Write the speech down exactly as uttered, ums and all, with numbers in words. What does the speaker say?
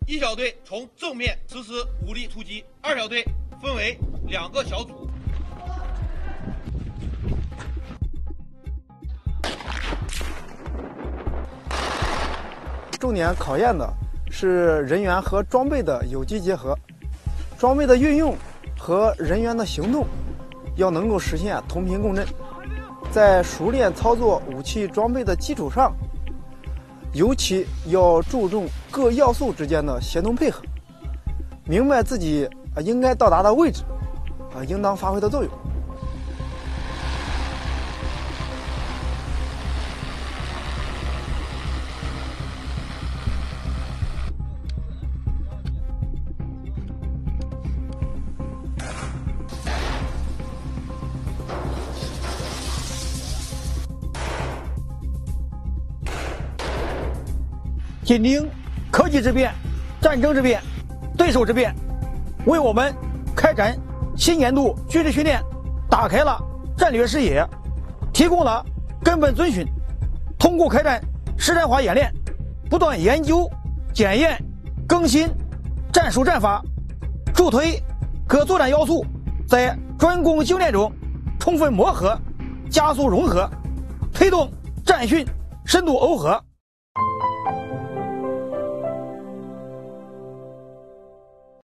一小队从正面实施武力突击，二小队分为两个小组。 重点考验的是人员和装备的有机结合，装备的运用和人员的行动要能够实现同频共振。在熟练操作武器装备的基础上，尤其要注重各要素之间的协同配合，明白自己啊应该到达的位置，啊应当发挥的作用。 紧盯科技之变、战争之变、对手之变，为我们开展新年度军事训练打开了战略视野，提供了根本遵循。通过开展实战化演练，不断研究、检验、更新战术战法，助推各作战要素在专攻精练中充分磨合、加速融合，推动战训深度耦合。